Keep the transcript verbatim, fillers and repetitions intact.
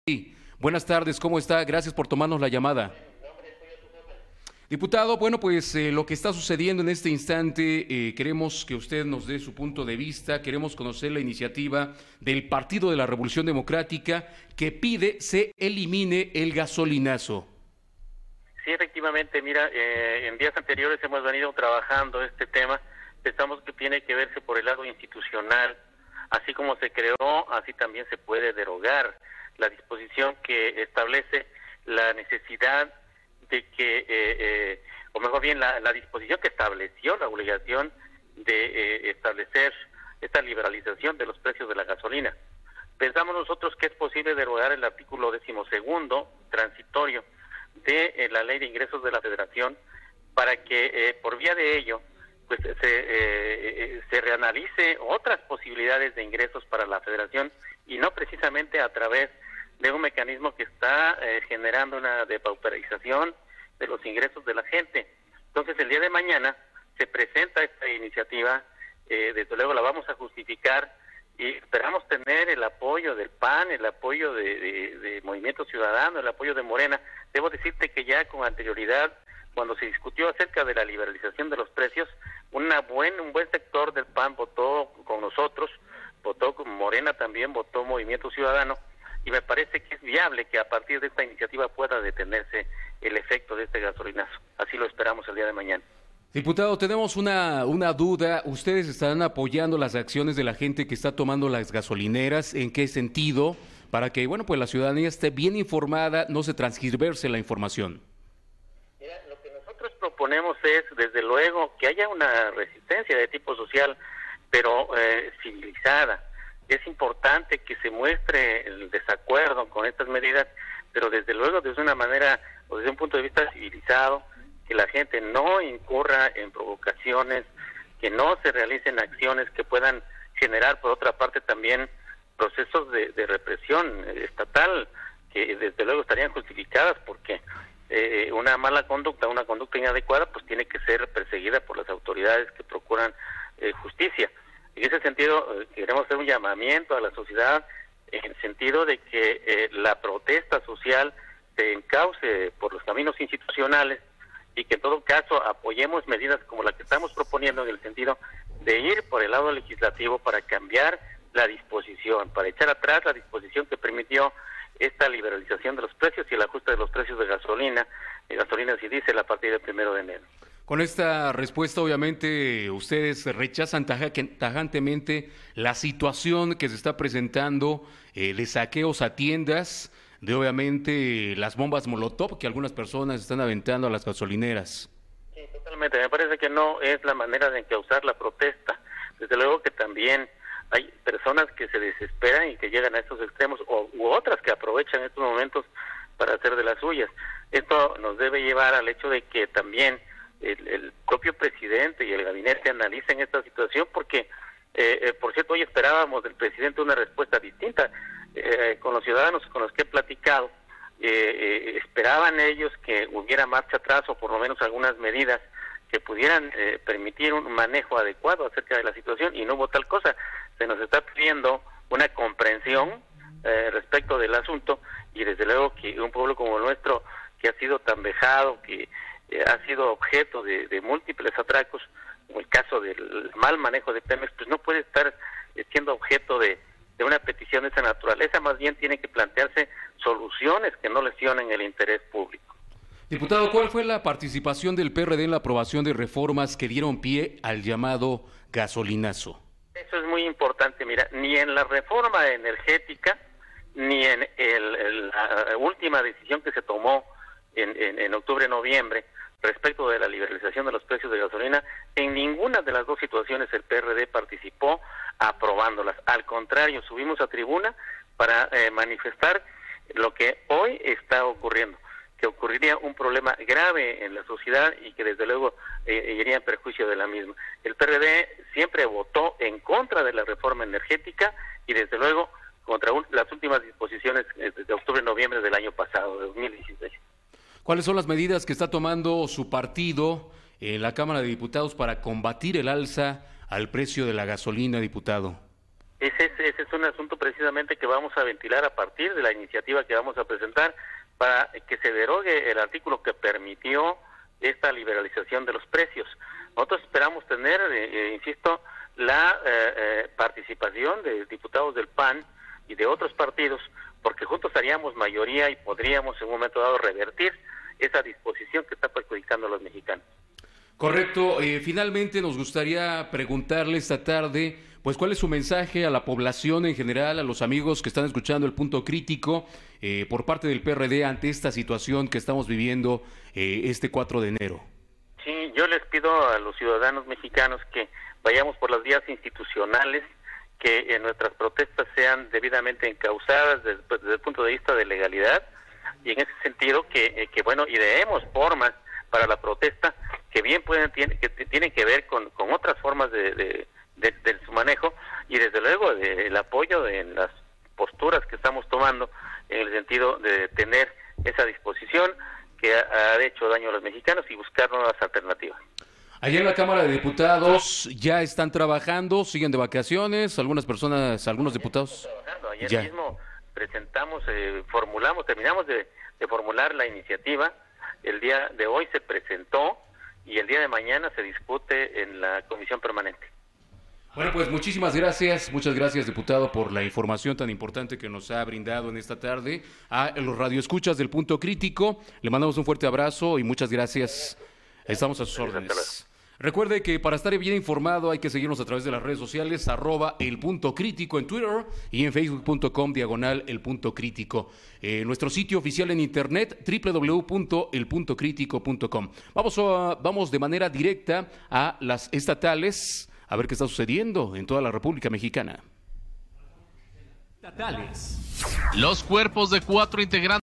Sí, buenas tardes, ¿cómo está? Gracias por tomarnos la llamada. Diputado, bueno, pues eh, lo que está sucediendo en este instante, eh, queremos que usted nos dé su punto de vista, queremos conocer la iniciativa del Partido de la Revolución Democrática que pide se elimine el gasolinazo. Sí, efectivamente, mira, eh, en días anteriores hemos venido trabajando este tema, pensamos que tiene que verse por el lado institucional, así como se creó, así también se puede derogar la disposición que establece la necesidad de que, eh, eh, o mejor bien, la, la disposición que estableció la obligación de eh, establecer esta liberalización de los precios de la gasolina. Pensamos nosotros que es posible derogar el artículo decimosegundo transitorio de eh, la Ley de Ingresos de la Federación para que eh, por vía de ello pues se, eh, se reanalice otras posibilidades de ingresos para la Federación y no precisamente a través de un mecanismo que está eh, generando una depauperización de los ingresos de la gente. Entonces el día de mañana se presenta esta iniciativa, eh, desde luego la vamos a justificar y esperamos tener el apoyo del P A N, el apoyo de, de, de Movimiento Ciudadano, el apoyo de Morena. Debo decirte que ya con anterioridad, cuando se discutió acerca de la liberalización de los precios, una buen, un buen sector del P A N votó con nosotros, votó con Morena también, votó Movimiento Ciudadano, y me parece que es viable que a partir de esta iniciativa pueda detenerse el efecto de este gasolinazo. Así lo esperamos el día de mañana. Diputado, tenemos una, una duda. ¿Ustedes estarán apoyando las acciones de la gente que está tomando las gasolineras? ¿En qué sentido? Para que, bueno, pues la ciudadanía esté bien informada, no se transgiverse la información. Mira, lo que nosotros proponemos es, desde luego, que haya una resistencia de tipo social, pero eh, civilizada. Es importante que se muestre el desacuerdo con estas medidas, pero desde luego desde una manera o desde un punto de vista civilizado, que la gente no incurra en provocaciones, que no se realicen acciones que puedan generar, por otra parte, también procesos de, de represión estatal, que desde luego estarían justificadas, porque eh, una mala conducta, una conducta inadecuada, pues tiene que ser perseguida por las autoridades que procuran eh, justicia. En ese sentido, eh, queremos hacer un llamamiento a la sociedad en el sentido de que eh, la protesta social se encauce por los caminos institucionales y que en todo caso apoyemos medidas como la que estamos proponiendo en el sentido de ir por el lado legislativo para cambiar la disposición, para echar atrás la disposición que permitió esta liberalización de los precios y el ajuste de los precios de gasolina, de gasolina y diésel a partir del primero de enero. Con esta respuesta, obviamente, ustedes rechazan taja- tajantemente la situación que se está presentando eh, de saqueos a tiendas, de obviamente las bombas Molotov que algunas personas están aventando a las gasolineras. Sí, totalmente. Me parece que no es la manera de encauzar la protesta. Desde luego que también hay personas que se desesperan y que llegan a estos extremos, o, u otras que aprovechan estos momentos para hacer de las suyas. Esto nos debe llevar al hecho de que también el, el propio presidente y el gabinete analicen esta situación, porque, eh, eh, por cierto, hoy esperábamos del presidente una respuesta distinta. Eh, con los ciudadanos con los que he platicado, eh, eh, esperaban ellos que hubiera marcha atrás o por lo menos algunas medidas que pudieran eh, permitir un manejo adecuado acerca de la situación, y no hubo tal cosa. Se nos está pidiendo una comprensión eh, respecto del asunto, y desde luego que un pueblo como el nuestro, que ha sido tan vejado, que eh, ha sido objeto de, de múltiples atracos, como el caso del mal manejo de Pemex, pues no puede estar eh, siendo objeto de de una petición de esa naturaleza. Más bien tiene que plantearse soluciones que no lesionen el interés público. Diputado, ¿cuál fue la participación del P R D en la aprobación de reformas que dieron pie al llamado gasolinazo? Eso es muy importante. Mira, ni en la reforma energética, ni en el, el, la última decisión que se tomó en, en, en octubre-noviembre respecto de la liberalización de los precios de gasolina, en ninguna de las dos situaciones el P R D participó aprobándolas. Al contrario, subimos a tribuna para eh, manifestar lo que hoy está ocurriendo, que ocurriría un problema grave en la sociedad y que desde luego eh, iría en perjuicio de la misma. El P R D siempre votó en contra de la reforma energética y desde luego contra un, las últimas disposiciones eh, de octubre-noviembre del año pasado, de dos mil dieciséis. ¿Cuáles son las medidas que está tomando su partido en la Cámara de Diputados para combatir el alza al precio de la gasolina, diputado? Ese es, ese es un un asunto precisamente que vamos a ventilar a partir de la iniciativa que vamos a presentar para que se derogue el artículo que permitió esta liberalización de los precios. Nosotros esperamos tener, eh, insisto, la eh, eh, participación de diputados del P A N y de otros partidos, porque juntos haríamos mayoría y podríamos en un momento dado revertir esa disposición que está perjudicando a los mexicanos. Correcto. Eh, finalmente nos gustaría preguntarle esta tarde, pues, ¿cuál es su mensaje a la población en general, a los amigos que están escuchando el Punto Crítico, eh, por parte del P R D ante esta situación que estamos viviendo eh, este cuatro de enero? Sí, yo les pido a los ciudadanos mexicanos que vayamos por las vías institucionales, que eh, nuestras protestas sean debidamente encausadas desde, desde el punto de vista de legalidad, y en ese sentido que, eh, que bueno, ideemos formas para la protesta que bien pueden tiene, que tienen que ver con, con otras formas de, de, de, de su manejo, y desde luego del apoyo de las posturas que estamos tomando en el sentido de tener esa disposición que ha, ha hecho daño a los mexicanos y buscar nuevas alternativas. Allá en la Cámara de Diputados ya están trabajando, siguen de vacaciones, algunas personas, algunos diputados. Trabajando. Ayer ya. mismo presentamos, eh, formulamos, terminamos de, de formular la iniciativa. El día de hoy se presentó y el día de mañana se discute en la comisión permanente. Bueno, pues muchísimas gracias, muchas gracias, diputado, por la información tan importante que nos ha brindado en esta tarde. A los radioescuchas del Punto Crítico, le mandamos un fuerte abrazo y muchas gracias. Estamos a sus órdenes. Recuerde que para estar bien informado hay que seguirnos a través de las redes sociales, arroba el punto crítico en Twitter y en facebook punto com diagonal el punto crítico. Eh, nuestro sitio oficial en internet, doble u doble u doble u punto el punto crítico punto com. Vamos, a, vamos de manera directa a las estatales, a ver qué está sucediendo en toda la República Mexicana. Estatales. Los cuerpos de cuatro integrantes